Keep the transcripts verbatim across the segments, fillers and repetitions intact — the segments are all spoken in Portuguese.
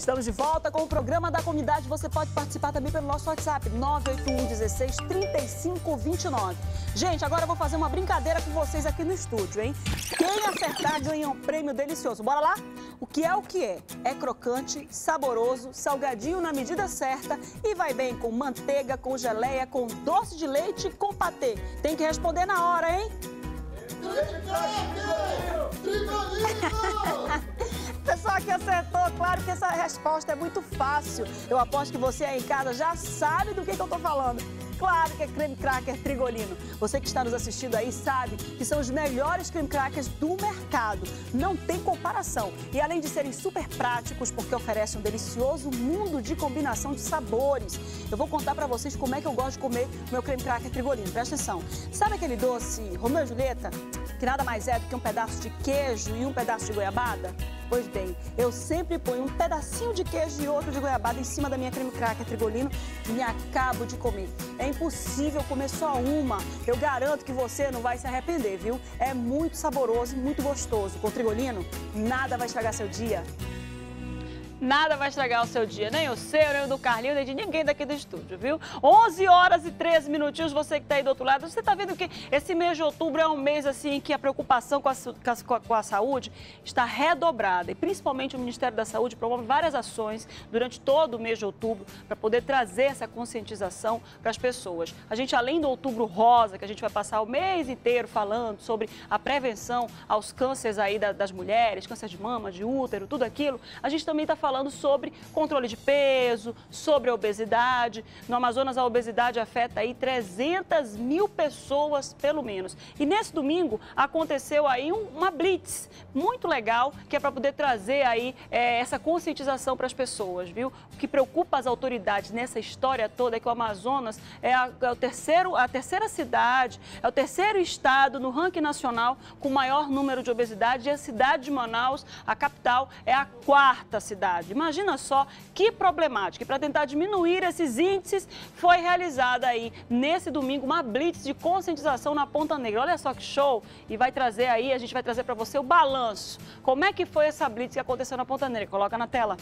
Estamos de volta com o programa da comunidade. Você pode participar também pelo nosso WhatsApp, nove oito um, dezesseis, trinta e cinco, vinte e nove. Gente, agora eu vou fazer uma brincadeira com vocês aqui no estúdio, hein? Quem acertar ganha um prêmio delicioso. Bora lá? O que é o que é? É crocante, saboroso, salgadinho na medida certa e vai bem com manteiga, com geleia, com doce de leite e com patê. Tem que responder na hora, hein? Pessoal que acertou, claro que essa resposta é muito fácil. Eu aposto que você aí em casa já sabe do que, que eu tô falando. Claro que é creme cracker Trigolino. Você que está nos assistindo aí sabe que são os melhores creme crackers do mercado. Não tem comparação. E além de serem super práticos, porque oferecem um delicioso mundo de combinação de sabores. Eu vou contar pra vocês como é que eu gosto de comer meu creme cracker Trigolino. Presta atenção. Sabe aquele doce Romeu e Julieta? Que nada mais é do que um pedaço de queijo e um pedaço de goiabada? Pois bem, eu sempre ponho um pedacinho de queijo e outro de goiabada em cima da minha creme cracker Trigolino e me acabo de comer. É impossível comer só uma. Eu garanto que você não vai se arrepender, viu? É muito saboroso e muito gostoso. Com Trigolino, nada vai estragar seu dia. Nada vai estragar o seu dia, nem o seu, nem o do Carlinho, nem de ninguém daqui do estúdio, viu? onze horas e treze minutinhos, você que está aí do outro lado, você está vendo que esse mês de outubro é um mês assim que a preocupação com a, com a, com a saúde está redobrada. E principalmente o Ministério da Saúde promove várias ações durante todo o mês de outubro para poder trazer essa conscientização para as pessoas. A gente, além do Outubro Rosa, que a gente vai passar o mês inteiro falando sobre a prevenção aos cânceres aí das mulheres, câncer de mama, de útero, tudo aquilo, a gente também está falando falando sobre controle de peso, sobre a obesidade. No Amazonas, a obesidade afeta aí trezentas mil pessoas, pelo menos. E nesse domingo, aconteceu aí um, uma blitz muito legal, que é para poder trazer aí é, essa conscientização para as pessoas, viu? O que preocupa as autoridades nessa história toda é que o Amazonas é a, é o terceiro, a terceira cidade, é o terceiro estado no ranking nacional com maior número de obesidade, e a cidade de Manaus, a capital, é a quarta cidade. Imagina só que problemática. E para tentar diminuir esses índices, foi realizada aí, nesse domingo, uma blitz de conscientização na Ponta Negra. Olha só que show! E vai trazer aí, a gente vai trazer para você o balanço. Como é que foi essa blitz que aconteceu na Ponta Negra? Coloca na tela.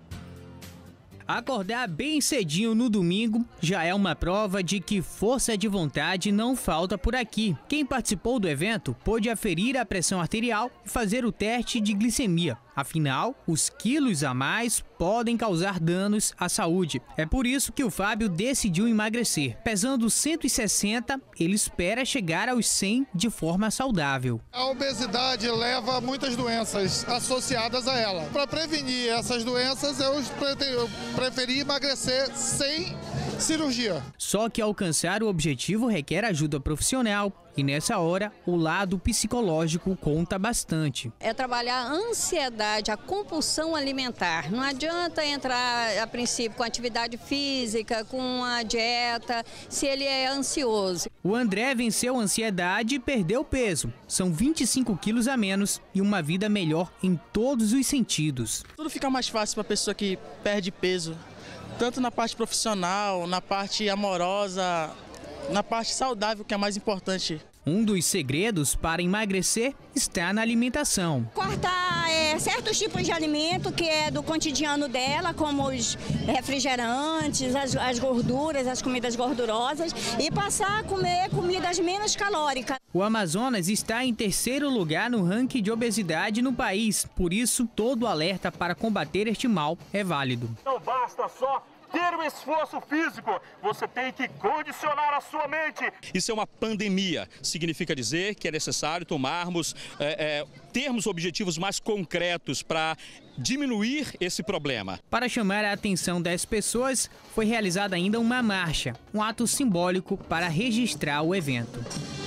Acordar bem cedinho no domingo já é uma prova de que força de vontade não falta por aqui. Quem participou do evento pôde aferir a pressão arterial e fazer o teste de glicemia. Afinal, os quilos a mais podem causar danos à saúde. É por isso que o Fábio decidiu emagrecer. Pesando cento e sessenta, ele espera chegar aos cem de forma saudável. A obesidade leva a muitas doenças associadas a ela. Para prevenir essas doenças, eu preferi emagrecer sem cirurgia. Só que alcançar o objetivo requer ajuda profissional. E nessa hora, o lado psicológico conta bastante. É trabalhar a ansiedade, a compulsão alimentar. Não adianta entrar, a princípio, com atividade física, com a dieta, se ele é ansioso. O André venceu a ansiedade e perdeu peso. São vinte e cinco quilos a menos e uma vida melhor em todos os sentidos. Tudo fica mais fácil para a pessoa que perde peso, tanto na parte profissional, na parte amorosa, na parte saudável, que é mais importante. Um dos segredos para emagrecer está na alimentação. Cortar é, certos tipos de alimento que é do cotidiano dela, como os refrigerantes, as, as gorduras, as comidas gordurosas, e passar a comer comidas menos calóricas. O Amazonas está em terceiro lugar no ranking de obesidade no país. Por isso, todo alerta para combater este mal é válido. Não basta só ter um esforço físico, você tem que condicionar a sua mente. Isso é uma pandemia, significa dizer que é necessário tomarmos, é, é, termos objetivos mais concretos para diminuir esse problema. Para chamar a atenção das pessoas, foi realizada ainda uma marcha, um ato simbólico para registrar o evento.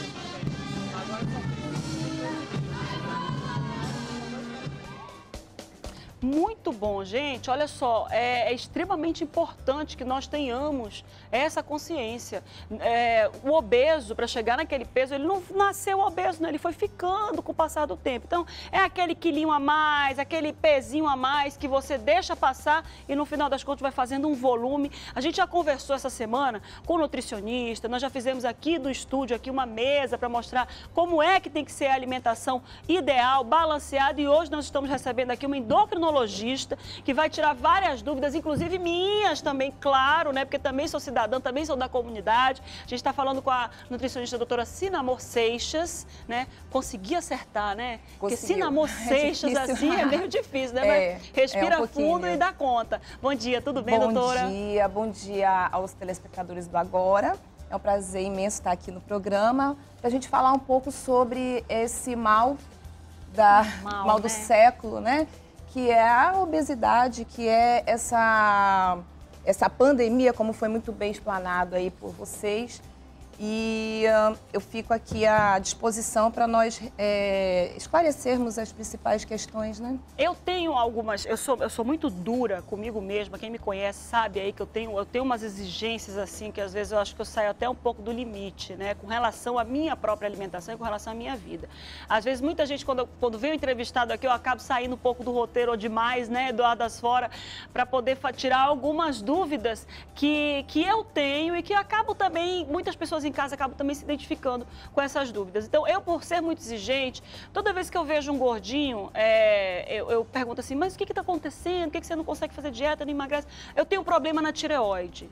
Muito bom, gente. Olha só, é, é extremamente importante que nós tenhamos essa consciência. É, o obeso, para chegar naquele peso, ele não nasceu obeso, né? Ele foi ficando com o passar do tempo. Então, é aquele quilinho a mais, aquele pezinho a mais que você deixa passar e no final das contas vai fazendo um volume. A gente já conversou essa semana com o nutricionista, nós já fizemos aqui do estúdio aqui uma mesa para mostrar como é que tem que ser a alimentação ideal, balanceada, e hoje nós estamos recebendo aqui uma endocrinologista endocrinologista, que vai tirar várias dúvidas, inclusive minhas também, claro, né? Porque também sou cidadã, também sou da comunidade. A gente está falando com a nutricionista doutora Sinamor Seixas, né? Consegui acertar, né? Conseguiu. Porque Sinamor Seixas, é assim, é meio difícil, né? É, Mas respira é um fundo e dá conta. Bom dia, tudo bem, bom doutora? Bom dia, bom dia aos telespectadores do Agora. É um prazer imenso estar aqui no programa para a gente falar um pouco sobre esse mal, da, mal, mal né? do século, né? Que é a obesidade, que é essa, essa pandemia, como foi muito bem explanado aí por vocês. E uh, eu fico aqui à disposição para nós é, esclarecermos as principais questões, né? Eu tenho algumas, eu sou, eu sou muito dura comigo mesma, quem me conhece sabe aí que eu tenho, eu tenho umas exigências assim, que às vezes eu acho que eu saio até um pouco do limite, né? Com relação à minha própria alimentação e com relação à minha vida. Às vezes muita gente, quando, quando vem o entrevistado aqui, eu acabo saindo um pouco do roteiro ou demais, né? Do das fora, para poder tirar algumas dúvidas que, que eu tenho e que acabo também, muitas pessoas em casa acabo também se identificando com essas dúvidas. Então, eu, por ser muito exigente, toda vez que eu vejo um gordinho, é, eu, eu pergunto assim, mas o que está acontecendo? Por que, que você não consegue fazer dieta, não emagrece? Eu tenho um problema na tireoide.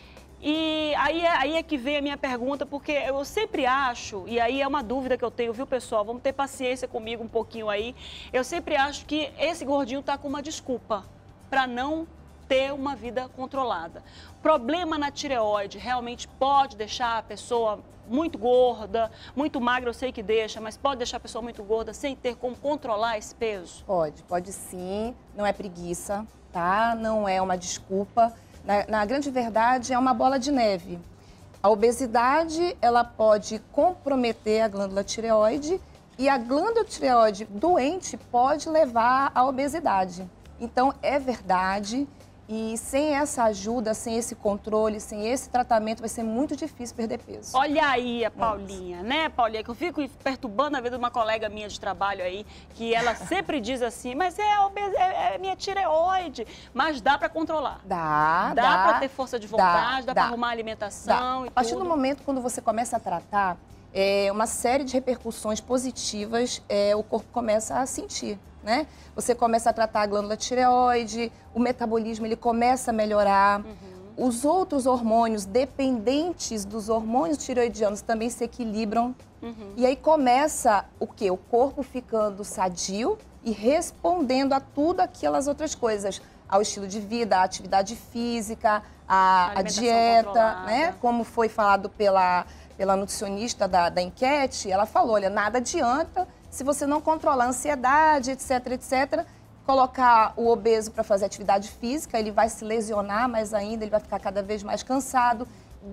E aí é, aí é que vem a minha pergunta, porque eu sempre acho, e aí é uma dúvida que eu tenho, viu, pessoal? Vamos ter paciência comigo um pouquinho aí. Eu sempre acho que esse gordinho está com uma desculpa para não ter uma vida controlada. Problema na tireoide realmente pode deixar a pessoa muito gorda, muito magra, eu sei que deixa, mas pode deixar a pessoa muito gorda sem ter como controlar esse peso? Pode, pode sim. Não é preguiça, tá? Não é uma desculpa. Na, na grande verdade, é uma bola de neve. A obesidade, ela pode comprometer a glândula tireoide e a glândula tireoide doente pode levar à obesidade. Então, é verdade. E sem essa ajuda, sem esse controle, sem esse tratamento, vai ser muito difícil perder peso. Olha aí a Paulinha, Nossa. né, Paulinha? Que eu fico perturbando a vida de uma colega minha de trabalho aí, que ela sempre diz assim, mas é, é, é minha tireoide. Mas dá para controlar. Dá, dá. Dá para ter força de vontade, dá, dá para arrumar alimentação dá. e A partir tudo. do momento quando você começa a tratar, é, uma série de repercussões positivas é, o corpo começa a sentir. Né? Você começa a tratar a glândula tireoide, o metabolismo ele começa a melhorar, uhum. Os outros hormônios dependentes dos hormônios tireoidianos também se equilibram, uhum. E aí começa o quê? O corpo ficando sadio e respondendo a tudo aquelas outras coisas, ao estilo de vida, à atividade física, à, à dieta, né? Como foi falado pela, pela nutricionista da, da enquete, ela falou, olha, nada adianta se você não controlar a ansiedade, etc, etcétera, colocar o obeso para fazer atividade física, ele vai se lesionar mais ainda, ele vai ficar cada vez mais cansado,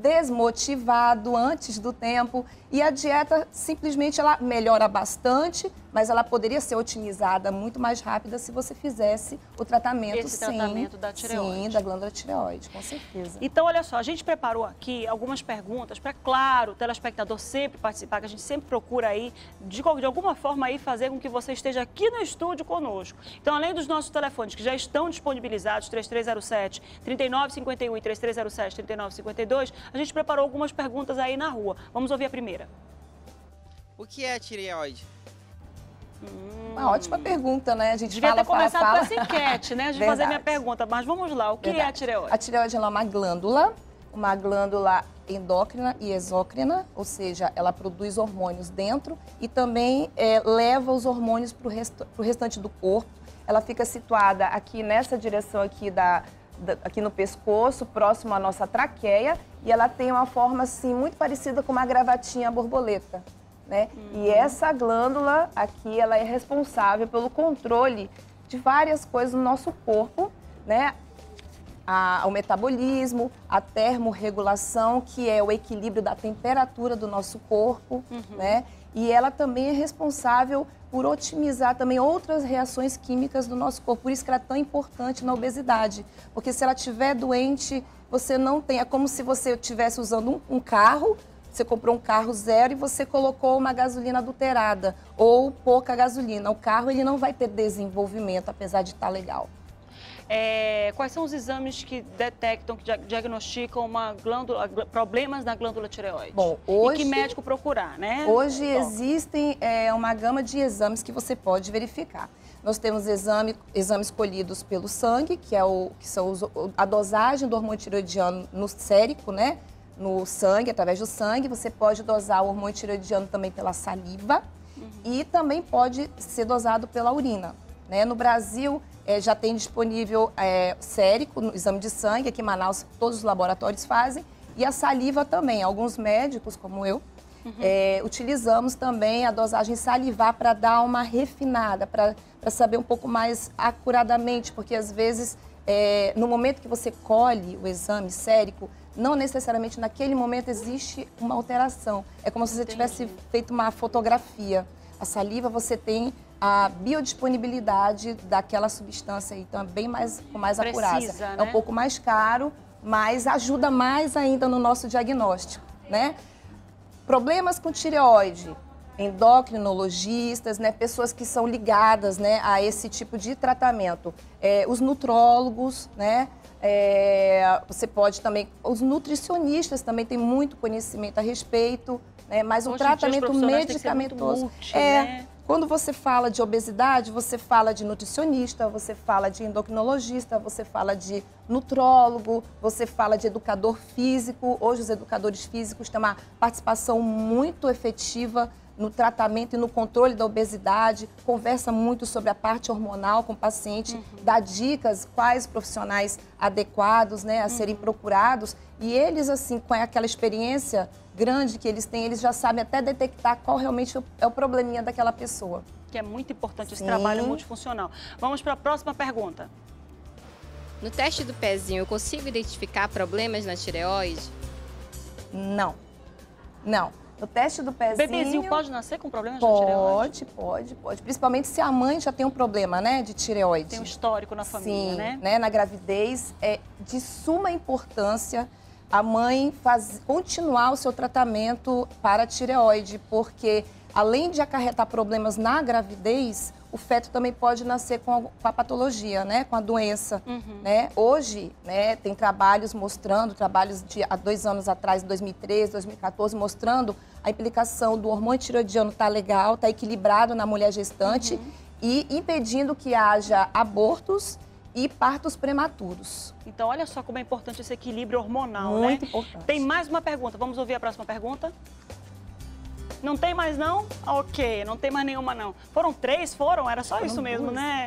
desmotivado antes do tempo. E a dieta, simplesmente, ela melhora bastante, mas ela poderia ser otimizada muito mais rápida se você fizesse o tratamento, Esse sim, tratamento da tireoide. Sim, da glândula tireoide, com certeza. Então, olha só, a gente preparou aqui algumas perguntas para, claro, o telespectador sempre participar, que a gente sempre procura aí, de, de alguma forma aí, fazer com que você esteja aqui no estúdio conosco. Então, além dos nossos telefones, que já estão disponibilizados, três três zero sete, três nove cinco um e três três zero sete, três nove cinco dois, a gente preparou algumas perguntas aí na rua. Vamos ouvir a primeira. O que é a tireoide? Hum. Uma ótima pergunta, né? A gente Devia fala, ter começado fala, com essa enquete, né? De fazer a minha pergunta. Mas vamos lá, o que Verdade. é a tireoide? A tireoide ela é uma glândula, uma glândula endócrina e exócrina, ou seja, ela produz hormônios dentro e também é, leva os hormônios para o rest, restante do corpo. Ela fica situada aqui nessa direção aqui, da, da, aqui no pescoço, próximo à nossa traqueia, e ela tem uma forma assim muito parecida com uma gravatinha borboleta. Né? Uhum. E essa glândula aqui, ela é responsável pelo controle de várias coisas no nosso corpo, né? A, o metabolismo, a termorregulação, que é o equilíbrio da temperatura do nosso corpo, uhum. né? E ela também é responsável por otimizar também outras reações químicas do nosso corpo. Por isso que ela é tão importante na obesidade. Porque se ela estiver doente, você não tem... É como se você estivesse usando um, um carro, você comprou um carro zero e você colocou uma gasolina adulterada ou pouca gasolina. O carro ele não vai ter desenvolvimento, apesar de estar legal. É, quais são os exames que detectam, que diagnosticam uma glândula, problemas na glândula tireoide? Bom, hoje, e que médico procurar, né? Hoje Bom. existem é, uma gama de exames que você pode verificar. Nós temos exame, exames colhidos pelo sangue, que, é o, que são os, a dosagem do hormônio tireoidiano no sérico, né? No sangue, através do sangue. Você pode dosar o hormônio tireoidiano também pela saliva uhum. e também pode ser dosado pela urina. Né? No Brasil, é, já tem disponível é, sérico, no exame de sangue, aqui em Manaus todos os laboratórios fazem, e a saliva também. Alguns médicos, como eu, uhum. é, utilizamos também a dosagem salivar para dar uma refinada, para saber um pouco mais acuradamente, porque às vezes, é, no momento que você colhe o exame sérico, não necessariamente naquele momento existe uma alteração. É como se você Entendi. tivesse feito uma fotografia. A saliva, você tem a biodisponibilidade daquela substância, então é bem mais, com mais Precisa, acurácia. né? É um pouco mais caro, mas ajuda mais ainda no nosso diagnóstico, né? Problemas com tireoide, endocrinologistas, né? Pessoas que são ligadas, né, a esse tipo de tratamento. É, os nutrólogos, né? É, você pode também... Os nutricionistas também têm muito conhecimento a respeito, né? Mas Hoje o tratamento medicamentoso... Multi, é, né? Quando você fala de obesidade, você fala de nutricionista, você fala de endocrinologista, você fala de nutrólogo, você fala de educador físico. Hoje os educadores físicos têm uma participação muito efetiva no tratamento e no controle da obesidade, conversa muito sobre a parte hormonal com o paciente, uhum. dá dicas quais profissionais adequados, né, a uhum. serem procurados. E eles, assim, com aquela experiência grande que eles têm, eles já sabem até detectar qual realmente é o probleminha daquela pessoa. Que é muito importante Sim. esse trabalho multifuncional. Vamos para a próxima pergunta. No teste do pezinho, eu consigo identificar problemas na tireoide? Não. Não. No teste do pezinho... O bebezinho pode nascer com problemas pode, na tireoide? Pode, pode, pode. Principalmente se a mãe já tem um problema, né, de tireoide. Tem um histórico na família, Sim, né? né? Na gravidez, é de suma importância a mãe faz, continuar o seu tratamento para a tireoide, porque além de acarretar problemas na gravidez, o feto também pode nascer com a, com a patologia, né? Com a doença. Uhum. Né? Hoje, né, tem trabalhos mostrando, trabalhos de há dois anos atrás, dois mil e treze, dois mil e quatorze, mostrando a implicação do hormônio tireoidiano tá legal, tá equilibrado na mulher gestante uhum. e impedindo que haja abortos e partos prematuros. Então, olha só como é importante esse equilíbrio hormonal, Muito né? Muito importante. Tem mais uma pergunta. Vamos ouvir a próxima pergunta? Não tem mais não? Ok, não tem mais nenhuma não. Foram três? Foram? Era só foram isso mesmo, duas. né?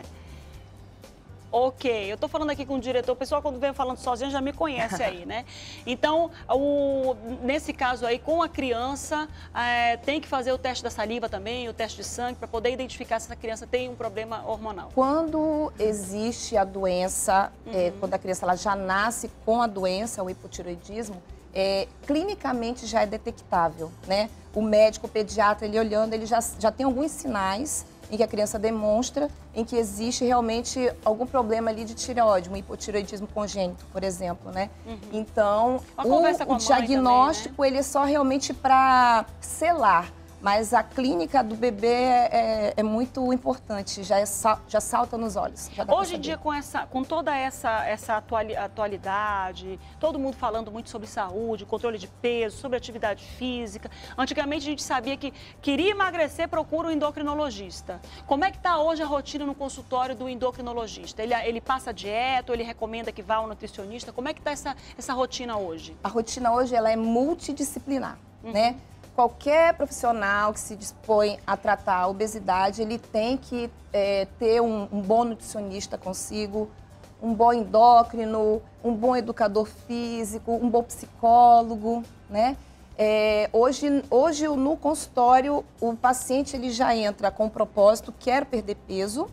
Ok, eu tô falando aqui com o diretor, o pessoal quando vem falando sozinho já me conhece aí, né? Então, o, nesse caso aí, com a criança, é, tem que fazer o teste da saliva também, o teste de sangue, para poder identificar se a criança tem um problema hormonal. Quando existe a doença, uhum. é, quando a criança ela já nasce com a doença, o hipotireoidismo, é, clinicamente já é detectável, né? O médico, o pediatra, ele olhando, ele já, já tem alguns sinais em que a criança demonstra em que existe realmente algum problema ali de tireoide, um hipotireoidismo congênito, por exemplo, né? Uhum. Então, o, o diagnóstico, também, né? ele é só realmente para selar, mas a clínica do bebê é, é muito importante, já, é, já salta nos olhos. Hoje em dia, com, essa, com toda essa, essa atualidade, todo mundo falando muito sobre saúde, controle de peso, sobre atividade física. Antigamente a gente sabia que queria emagrecer, procura um endocrinologista. Como é que está hoje a rotina no consultório do endocrinologista? Ele, ele passa dieta ou ele recomenda que vá ao nutricionista? Como é que está essa, essa rotina hoje? A rotina hoje ela é multidisciplinar, uhum. né? Qualquer profissional que se dispõe a tratar a obesidade, ele tem que é, ter um, um bom nutricionista consigo, um bom endócrino, um bom educador físico, um bom psicólogo, né? É, hoje, hoje, no consultório, o paciente ele já entra com o propósito, quer perder peso,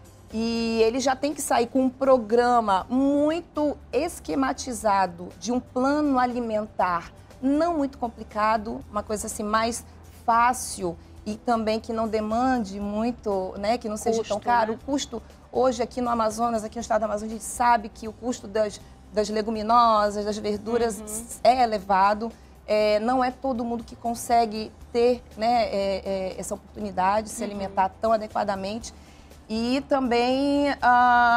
e ele já tem que sair com um programa muito esquematizado de um plano alimentar, não muito complicado, uma coisa assim mais fácil e também que não demande muito, né, que não seja custo, tão caro. Né? O custo, hoje aqui no Amazonas, aqui no estado do Amazonas, a gente sabe que o custo das, das leguminosas, das verduras uhum. é elevado. É, não é todo mundo que consegue ter, né, é, é, essa oportunidade de se uhum. alimentar tão adequadamente. E também, ah,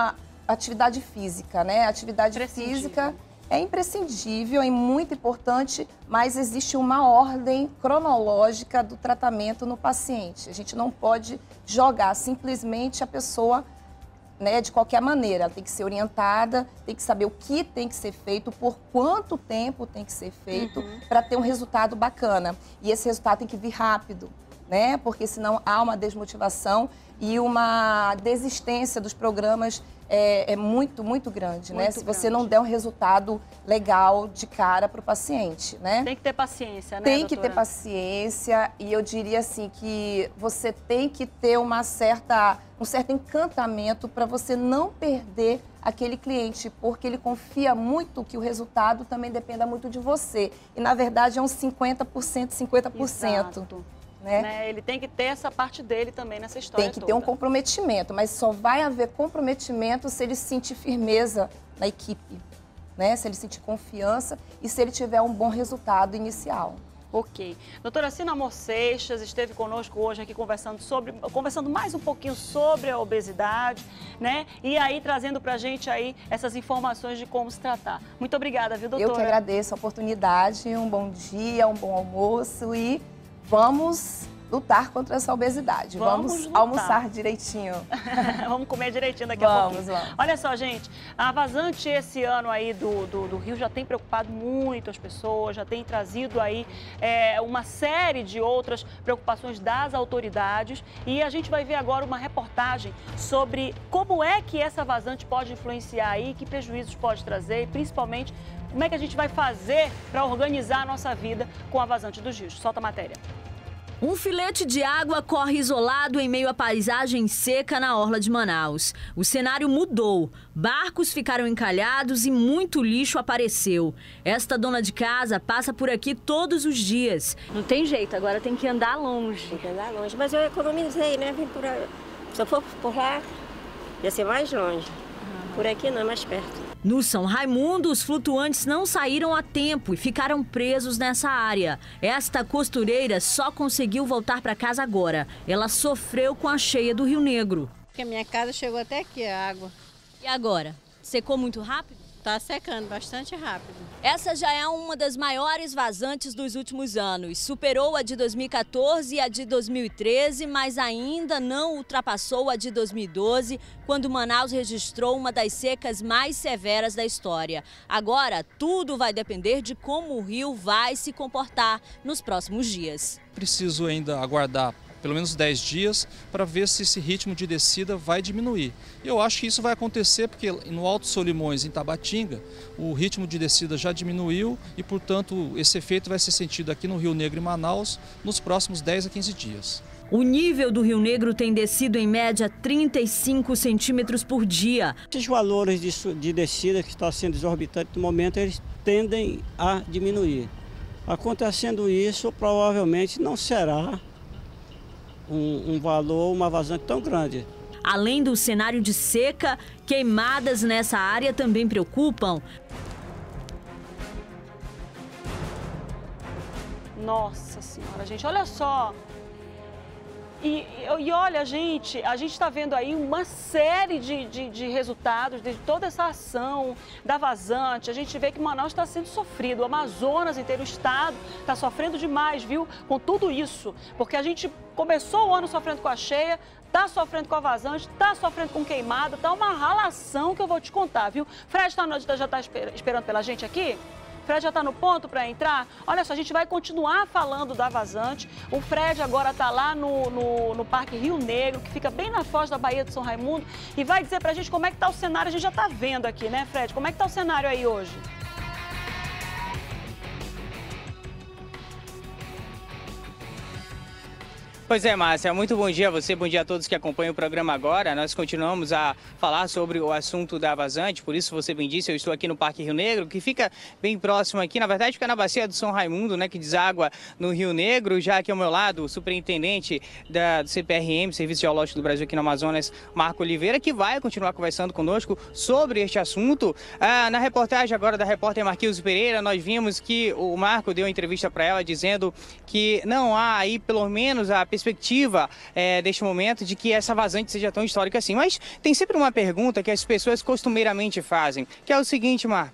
atividade física, né? Atividade física é imprescindível, é muito importante, mas existe uma ordem cronológica do tratamento no paciente. A gente não pode jogar simplesmente a pessoa, né, de qualquer maneira. Ela tem que ser orientada, tem que saber o que tem que ser feito, por quanto tempo tem que ser feito, uhum. para ter um resultado bacana. E esse resultado tem que vir rápido, né? Porque senão há uma desmotivação e uma desistência dos programas é, é muito, muito grande, muito né? Se você grande. não der um resultado legal de cara para o paciente, né? Tem que ter paciência, né, Tem doutora? que ter paciência e eu diria assim que você tem que ter uma certa, um certo encantamento para você não perder aquele cliente, porque ele confia muito que o resultado também dependa muito de você. E, na verdade, é uns cinquenta por cento, cinquenta por cento. Exato. Né? Né? Ele tem que ter essa parte dele também nessa história Tem que toda. ter um comprometimento, mas só vai haver comprometimento se ele sentir firmeza na equipe, né? Se ele sentir confiança e se ele tiver um bom resultado inicial. Ok. Doutora Cina Amor Seixas esteve conosco hoje aqui conversando, sobre, conversando mais um pouquinho sobre a obesidade, né? E aí trazendo pra gente aí essas informações de como se tratar. Muito obrigada, viu, doutora? Eu que agradeço a oportunidade, um bom dia, um bom almoço e vamos lutar contra essa obesidade. Vamos, vamos almoçar direitinho. Vamos comer direitinho daqui vamos, a pouquinho. Vamos. Olha só, gente, a vazante esse ano aí do, do, do Rio já tem preocupado muito as pessoas, já tem trazido aí é, uma série de outras preocupações das autoridades e a gente vai ver agora uma reportagem sobre como é que essa vazante pode influenciar aí, que prejuízos pode trazer e principalmente como é que a gente vai fazer para organizar a nossa vida com a vazante dos rios. Solta a matéria. Um filete de água corre isolado em meio à paisagem seca na orla de Manaus. O cenário mudou. Barcos ficaram encalhados e muito lixo apareceu. Esta dona de casa passa por aqui todos os dias. Não tem jeito, agora tem que andar longe. Tem que andar longe, mas eu economizei, né? Vim por aí. Se eu for por lá, ia ser mais longe. Uhum. Por aqui não, é mais perto. No São Raimundo, os flutuantes não saíram a tempo e ficaram presos nessa área. Esta costureira só conseguiu voltar para casa agora. Ela sofreu com a cheia do Rio Negro. Porque a minha casa chegou até aqui a água. E agora? Secou muito rápido? Está secando bastante rápido. Essa já é uma das maiores vazantes dos últimos anos. Superou a de dois mil e quatorze e a de dois mil e treze, mas ainda não ultrapassou a de dois mil e doze, quando Manaus registrou uma das secas mais severas da história. Agora, tudo vai depender de como o rio vai se comportar nos próximos dias. Preciso ainda aguardar pelo menos dez dias para ver se esse ritmo de descida vai diminuir. Eu acho que isso vai acontecer porque no Alto Solimões, em Tabatinga, o ritmo de descida já diminuiu e, portanto, esse efeito vai ser sentido aqui no Rio Negro e Manaus nos próximos dez a quinze dias. O nível do Rio Negro tem descido em média trinta e cinco centímetros por dia. Esses valores de, de descida que estão sendo exorbitantes no momento, eles tendem a diminuir. Acontecendo isso, provavelmente não será Um, um valor, uma vazante tão grande. Além do cenário de seca, queimadas nessa área também preocupam. Nossa Senhora, gente, olha só. E, e olha, gente, a gente está vendo aí uma série de, de, de resultados de toda essa ação da vazante. A gente vê que Manaus está sendo sofrido, o Amazonas inteiro, o estado está sofrendo demais, viu, com tudo isso. Porque a gente começou o ano sofrendo com a cheia, está sofrendo com a vazante, está sofrendo com queimada, está uma ralação que eu vou te contar, viu? Fred tá, já está esperando pela gente aqui? Fred já está no ponto para entrar? Olha só, a gente vai continuar falando da vazante. O Fred agora está lá no, no, no Parque Rio Negro, que fica bem na foz da Baía de São Raimundo, e vai dizer para a gente como é que está o cenário. A gente já está vendo aqui, né, Fred? Como é que está o cenário aí hoje? Pois é, Márcia, muito bom dia a você, bom dia a todos que acompanham o programa agora. Nós continuamos a falar sobre o assunto da vazante, por isso você bem disse, eu estou aqui no Parque Rio Negro, que fica bem próximo aqui, na verdade fica na bacia do São Raimundo, né, que deságua no Rio Negro. Já aqui ao meu lado, o superintendente da, do C P R M, Serviço Geológico do Brasil aqui no Amazonas, Marco Oliveira, que vai continuar conversando conosco sobre este assunto. Ah, na reportagem agora da repórter Marquilze Pereira, nós vimos que o Marco deu uma entrevista para ela dizendo que não há aí, pelo menos, a perspectiva é, deste momento de que essa vazante seja tão histórica assim. Mas tem sempre uma pergunta que as pessoas costumeiramente fazem, que é o seguinte, Marco.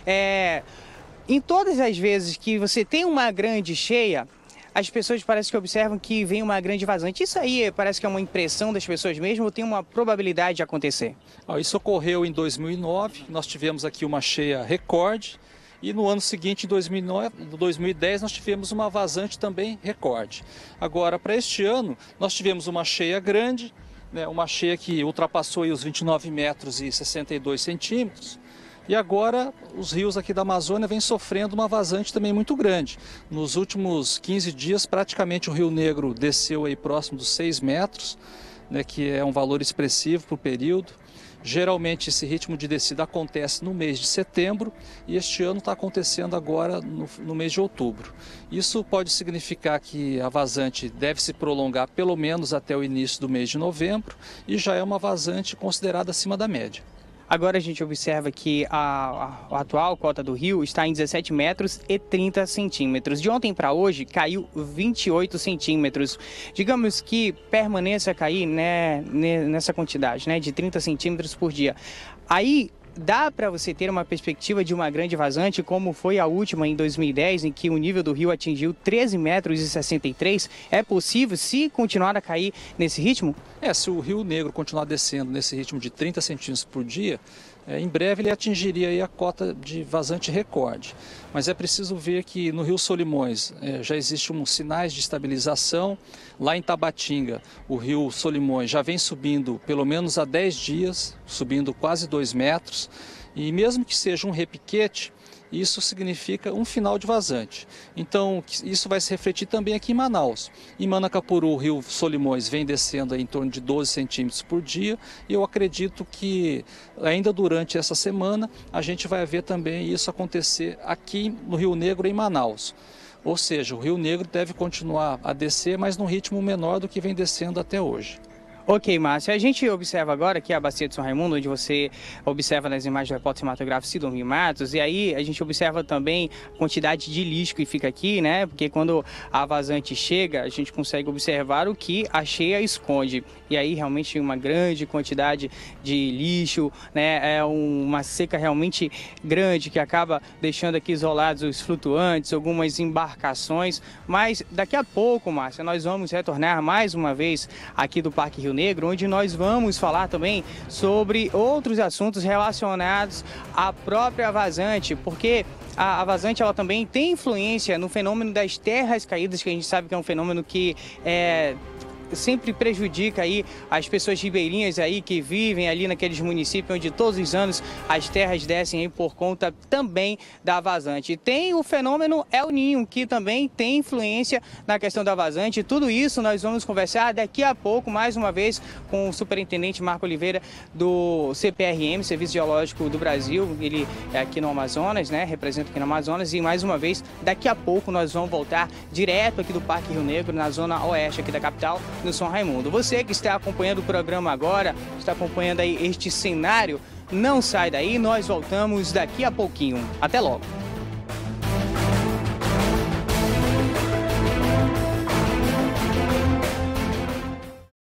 É, em todas as vezes que você tem uma grande cheia, as pessoas parecem que observam que vem uma grande vazante. Isso aí parece que é uma impressão das pessoas mesmo ou tem uma probabilidade de acontecer? Isso ocorreu em dois mil e nove, nós tivemos aqui uma cheia recorde. E no ano seguinte, em dois mil e nove, dois mil e dez, nós tivemos uma vazante também recorde. Agora, para este ano, nós tivemos uma cheia grande, né, uma cheia que ultrapassou aí os vinte e nove metros e sessenta e dois centímetros. E agora os rios aqui da Amazônia vêm sofrendo uma vazante também muito grande. Nos últimos quinze dias, praticamente o Rio Negro desceu aí próximo dos seis metros, né, que é um valor expressivo para o período. Geralmente esse ritmo de descida acontece no mês de setembro e este ano está acontecendo agora no, no mês de outubro. Isso pode significar que a vazante deve se prolongar pelo menos até o início do mês de novembro e já é uma vazante considerada acima da média. Agora a gente observa que a, a, a atual cota do rio está em dezessete metros e trinta centímetros. De ontem para hoje caiu vinte e oito centímetros. Digamos que permaneça a cair, né, nessa quantidade, né, de trinta centímetros por dia. Aí dá para você ter uma perspectiva de uma grande vazante, como foi a última em dois mil e dez, em que o nível do rio atingiu treze metros e sessenta e três. É possível, se continuar a cair nesse ritmo? É, se o Rio Negro continuar descendo nesse ritmo de trinta centímetros por dia, é, em breve ele atingiria aí a cota de vazante recorde. Mas é preciso ver que no Rio Solimões é, já existem um, sinais de estabilização. Lá em Tabatinga, o Rio Solimões já vem subindo pelo menos há dez dias, subindo quase dois metros. E mesmo que seja um repiquete, isso significa um final de vazante. Então, isso vai se refletir também aqui em Manaus. Em Manacapuru, o Rio Solimões vem descendo em torno de doze centímetros por dia e eu acredito que ainda durante essa semana a gente vai ver também isso acontecer aqui no Rio Negro, em Manaus. Ou seja, o Rio Negro deve continuar a descer, mas num ritmo menor do que vem descendo até hoje. Ok, Márcio. A gente observa agora aqui a Bacia de São Raimundo, onde você observa nas imagens do repórter cinematográfico Sidonio Matos, e aí a gente observa também a quantidade de lixo que fica aqui, né? Porque quando a vazante chega, a gente consegue observar o que a cheia esconde. E aí realmente uma grande quantidade de lixo, né? É uma seca realmente grande que acaba deixando aqui isolados os flutuantes, algumas embarcações. Mas daqui a pouco, Márcio, nós vamos retornar mais uma vez aqui do Parque Rio Negro, onde nós vamos falar também sobre outros assuntos relacionados à própria vazante, porque a, a vazante ela também tem influência no fenômeno das terras caídas, que a gente sabe que é um fenômeno que é... sempre prejudica aí as pessoas ribeirinhas aí que vivem ali naqueles municípios onde todos os anos as terras descem aí por conta também da vazante. Tem o fenômeno El Niño, que também tem influência na questão da vazante. Tudo isso nós vamos conversar daqui a pouco, mais uma vez, com o superintendente Marco Oliveira do C P R M, Serviço Geológico do Brasil. Ele é aqui no Amazonas, né? Representa aqui no Amazonas. E mais uma vez, daqui a pouco nós vamos voltar direto aqui do Parque Rio Negro, na zona oeste aqui da capital, no São Raimundo. Você que está acompanhando o programa agora, está acompanhando aí este cenário, não sai daí, nós voltamos daqui a pouquinho. Até logo!